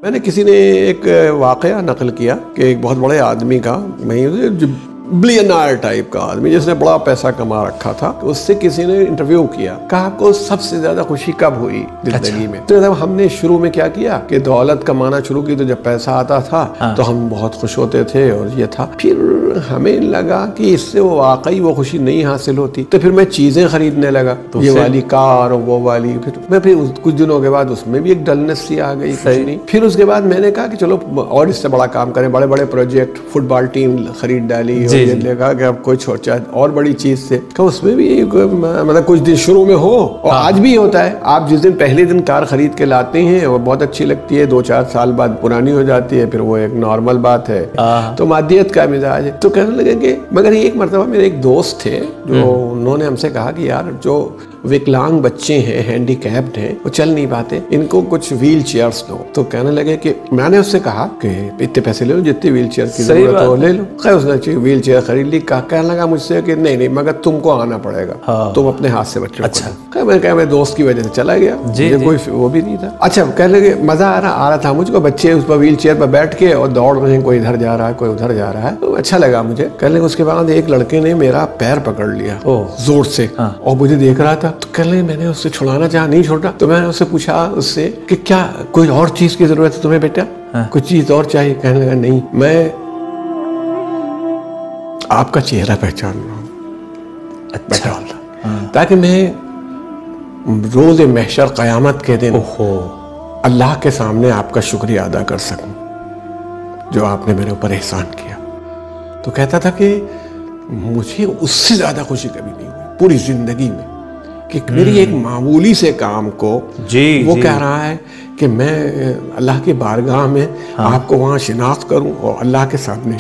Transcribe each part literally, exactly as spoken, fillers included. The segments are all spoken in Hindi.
मैंने किसी ने एक वाकया नकल किया कि एक बहुत बड़े आदमी का, मैं बिलियनर टाइप का आदमी जिसने बड़ा पैसा कमा रखा था, उससे किसी ने इंटरव्यू किया, कहा आपको सबसे ज्यादा खुशी कब हुई जिंदगी में। तो जब हमने शुरू में क्या किया कि दौलत कमाना शुरू की, तो जब पैसा आता था हाँ। तो हम बहुत खुश होते थे और ये था। फिर हमें लगा कि इससे वो वाकई वो खुशी नहीं हासिल होती, तो फिर मैं चीजें खरीदने लगा, तो ये वाली कार और वो वाली। फिर मैं फिर कुछ दिनों के बाद उसमें भी एक डलनेस सी आ गई, कुछ नहीं। फिर उसके बाद मैंने कहा कि चलो और इससे बड़ा काम करें, बड़े बड़े प्रोजेक्ट, फुटबॉल टीम खरीद डाली, ये लगा कि अब कोई छोटा और बड़ी चीज से, तो उसमें भी मतलब कुछ दिन शुरू में हो और हाँ। आज भी होता है। आप जिस दिन पहले दिन कार खरीद के लाते हैं वो बहुत अच्छी लगती है, दो चार साल बाद पुरानी हो जाती है, फिर वो एक नॉर्मल बात है। तो मादियत का मिजाज है। तो कहने लगे कि मगर एक मरतबा मेरे एक दोस्त थे जो उन्होंने हमसे कहा कि यार जो विकलांग बच्चे हैं, हैंडीकैप्ड हैं, वो चल नहीं पाते, इनको कुछ व्हील चेयर्स दो। तो कहने लगे कि मैंने उससे कहा कि इतने पैसे ले लो, जितनी व्हील चेयर की जरूरत हो ले लो। खैर उसने व्हील चेयर खरीद ली। कहने लगा मुझसे कि नहीं नहीं मगर तुमको आना पड़ेगा, हाँ। तुम अपने हाथ से बच्चों अच्छा। को। मैंने कहा मैं दोस्त की वजह से चला गया, मुझे कोई वो भी नहीं था। अच्छा कहने लगे मजा आ रहा आ रहा था मुझको, बच्चे उस पर व्हील चेयर पर बैठ के और दौड़ रहे हैं, कोई इधर जा रहा है कोई उधर जा रहा है, तो अच्छा लगा मुझे। कहने लगे उसके बाद एक लड़के ने मेरा पैर पकड़ लिया जोर से और मुझे देख रहा था। तो कहने लगे मैंने उससे छुड़ाना चाहा, नहीं छोड़ा। तो मैंने उससे पूछा उससे कि क्या कोई और चीज की जरूरत है तुम्हें बेटा, हाँ। कुछ चीज और चाहिए? कहने लगा नहीं, मैं आपका चेहरा पहचान रहा हूँ अच्छा। हाँ। ताकि मैं रोज महशर क़यामत के दिन अल्लाह के सामने आपका शुक्रिया अदा कर सकूं जो आपने मेरे ऊपर एहसान किया। तो कहता था कि मुझे उससे ज्यादा खुशी कभी नहीं हुई पूरी जिंदगी में कि मेरी एक मामूली से काम को जी, वो जी. कह रहा है कि मैं अल्लाह की बारगाह में हाँ। आपको वहां शिनाख्त करूं और अल्लाह के सामने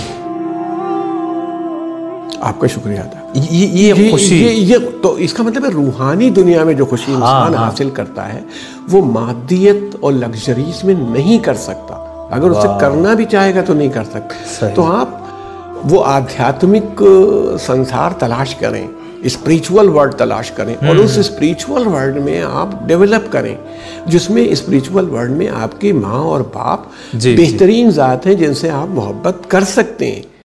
आपका शुक्रिया अदा। ये ये, ये खुशी ये, ये तो इसका मतलब है रूहानी दुनिया में जो खुशी हाँ, इंसान हाँ। हासिल करता है वो मादियत और लग्जरीज में नहीं कर सकता। अगर उसे करना भी चाहेगा तो नहीं कर सकता। तो आप वो आध्यात्मिक संसार तलाश करें, स्पिरिचुअल वर्ल्ड तलाश करें और उस स्पिरिचुअल वर्ल्ड में आप डेवलप करें जिसमें स्पिरिचुअल वर्ल्ड में आपकी माँ और बाप बेहतरीन ज़ात हैं जिनसे आप मोहब्बत कर सकते हैं।